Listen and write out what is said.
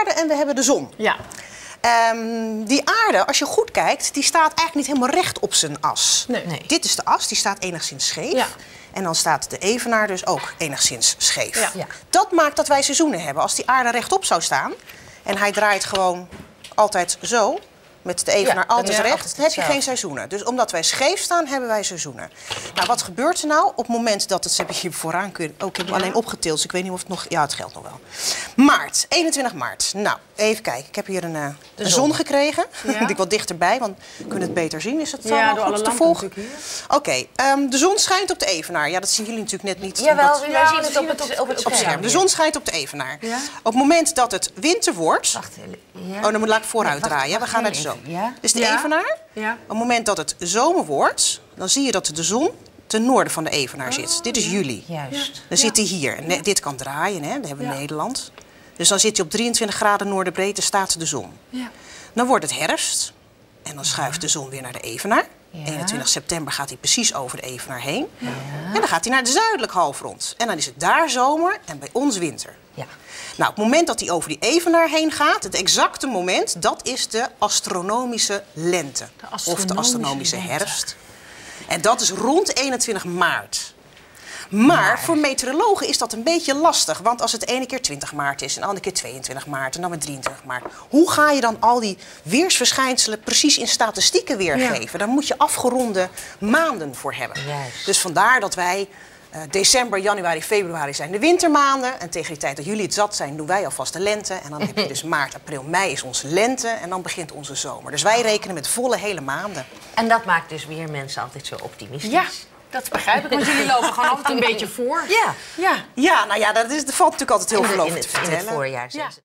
aarde en we hebben de zon. Ja. Die aarde, als je goed kijkt, die staat eigenlijk niet helemaal recht op zijn as. Nee. Dit is de as, die staat enigszins scheef. Ja. En dan staat de evenaar dus ook enigszins scheef. Ja. Ja. Dat maakt dat wij seizoenen hebben. Als die aarde rechtop zou staan en hij draait gewoon altijd zo, met de evenaar dan altijd is het recht, altijd dan heb je geen hetzelfde. seizoenen. Dus omdat wij scheef staan, hebben wij seizoenen. Nou, wat gebeurt er nou op het moment dat het... Ze hebben hier vooraan kunnen... Oh, ik heb hem alleen opgetild, dus ik weet niet of het nog... Ja, het geldt nog wel. Maart, 21 maart. Nou, even kijken. Ik heb hier een zon gekregen. Ja. Moet ik wat dichterbij, want we kunnen het beter zien. Is het Ja, wel door goed alle te lampen volgen? natuurlijk hier. Oké, de zon schijnt op de evenaar. Ja, dat zien jullie natuurlijk net niet. Jawel, omdat- wij zien het op het op scherm. scherm. De zon schijnt op de evenaar. Ja. Op het moment dat het winter wordt... Wacht, ja. Oh, dan laat ik vooruit Nee, wacht, draaien. We gaan naar de heel zomer. even, ja? Dus de Ja. evenaar. Ja. Op het moment dat het zomer wordt, dan zie je dat de zon ten noorden van de evenaar zit. Dit is juli. Juist. Dan zit hij hier. En dit kan draaien, hè? Dat hebben we in Nederland. Dus dan zit hij op 23 graden noorderbreedte, staat de zon. Ja. Dan wordt het herfst. En dan schuift de zon weer naar de evenaar. Ja. 21 september gaat hij precies over de evenaar heen. Ja. En dan gaat hij naar de zuidelijk halfrond. En dan is het daar zomer en bij ons winter. Ja. Nou, op het moment dat hij over die evenaar heen gaat, het exacte moment, dat is de astronomische lente. Of de astronomische herfst. En dat is rond 21 maart. Maar voor meteorologen is dat een beetje lastig. Want als het ene keer 20 maart is, en de andere keer 22 maart en dan weer 23 maart. Hoe ga je dan al die weersverschijnselen precies in statistieken weergeven? Ja. Daar moet je afgeronde maanden voor hebben. Juist. Dus vandaar dat wij december, januari, februari zijn de wintermaanden. En tegen die tijd dat jullie het zat zijn, doen wij alvast de lente. En dan heb je dus maart, april, mei is onze lente. En dan begint onze zomer. Dus wij rekenen met volle hele maanden. En dat maakt dus weer mensen altijd zo optimistisch. Ja, dat begrijp ik. Want jullie lopen gewoon altijd een beetje voor. Ja. Ja. Ja, nou ja, dat valt natuurlijk altijd heel In gelovig het te vertellen. voorjaar. Ja.